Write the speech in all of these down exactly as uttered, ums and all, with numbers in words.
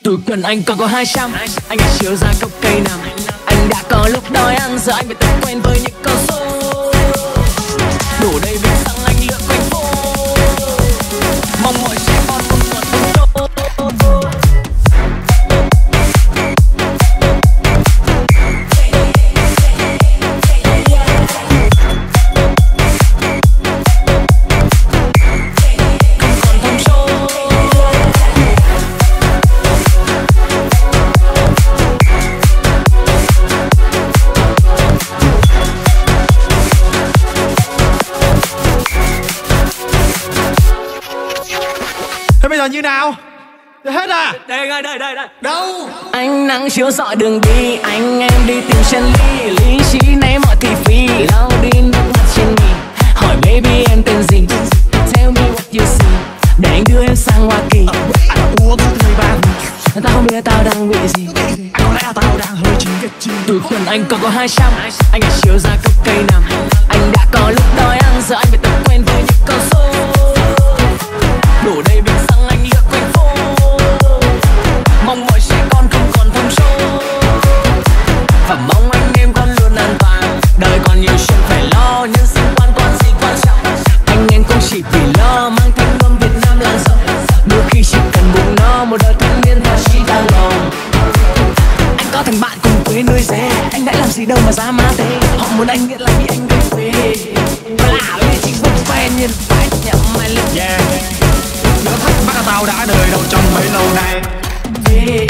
Từ cần anh còn có hai trăm, anh đã chiều ra gốc cây nằm. Anh đã có lúc đói ăn, giờ anh phải tập quen với những con số. Đủ đầy bình xăng anh lượn quanh phố, mong mọi trẻ con không còn thùng trôi. Bây giờ như nào? Hết à? Đây đây đây đây đây. Đâu? Anh nắng chiếu rọi đường đi, anh em đi tìm chân lý. Lý trí nấy mọi thị phi, lau đi nước mắt trên mi. Hỏi baby em tên gì? Tell me what you see. Để anh đưa em sang Hoa Kỳ. Anh đã uống mười ba. Tao không biết tao đang bị gì. Có lẽ tao đang hơi chín cái chi. Tuổi xuân anh còn có hai trăm, anh đã chiều ra gốc cây nằm. Anh đã có lúc đói ăn, giờ anh phải tập quen với những con số. Đủ đầy bình xăng anh lượn quanh phố, mong mọi trẻ con không còn thùng số. Và mong anh em con luôn an toàn. Đời còn nhiều chuyện phải lo, nhưng sinh quan quan gì quan trọng. Anh em cũng chỉ vì lo mang thanh âm Việt Nam lan rộng. Đôi khi chỉ cần bụng no, một đời thanh niên thật chỉ đau lòng. Anh có thằng bạn cùng quê nuôi dê, anh đã làm gì đâu mà ra má thế. Họ muốn anh nghĩa là bị anh gây quê. Và là vì chỉ một phen như phải nhậm mai lên. Yeah. Nó thắc mắc là tao đã đời đâu trong mấy lâu nay. Yeah.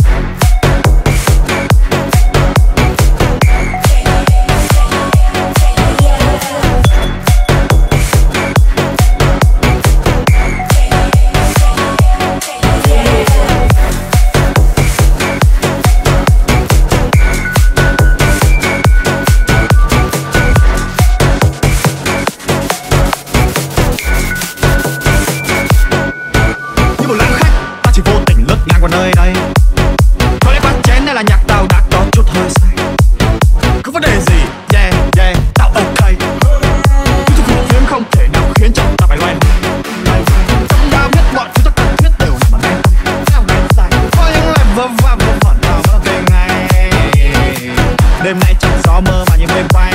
Qua nơi đây có lẽ quán chén hay là nhạc tao đã có chút hơi say. Không vấn đề gì, yeah yeah tao ok. Những thứ cuộc chiến không thể nào khiến cho ta phải loay hoay. Trong đã biết mọi thứ tất cần thiết đều nằm ở đây. Theo ngày dài có những lời vơ va vơ vẩn vào mơ về ngày. Đêm nay trong gió mơ mà như mây bay.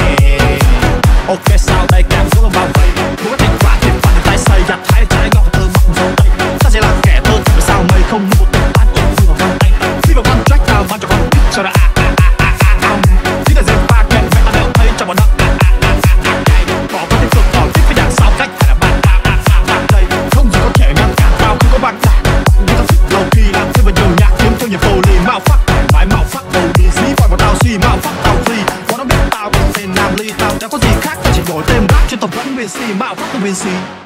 Ok sao đây càng xuống vào vây. Muốn có thành quả thì phải tay xây gặt thái trái ngọn từ mộng dấu tây. Ta sẽ là kẻ thơ thật sao mây không như một tên bán ổn vui vào vòng tay. Đi vào con track nào mang cho con biết cho đã à à à à à à. Chỉ là dèm pha kèm vẹn ta đều thấy trong bọn nó à à à à à. Bỏ có thể cực tỏ tiếp với đằng sau cách phải là bạn à à à à đây. Không gì có thể ngăn cản tao không có bạn cả. Vì tao thích lâu khi làm thêm vào nhiều nhạc kiếm theo nhịp vô lì mạo phát thoải mái mạo phát đầu đi dí vào vào tao suy mạo phát tao free. Bọn nó biết tao bằng tên Nam Ly tao chẳng có gì khác, tao chỉ đổi tên rap trên tập vẫn Vinci mạo phát từ Vinci.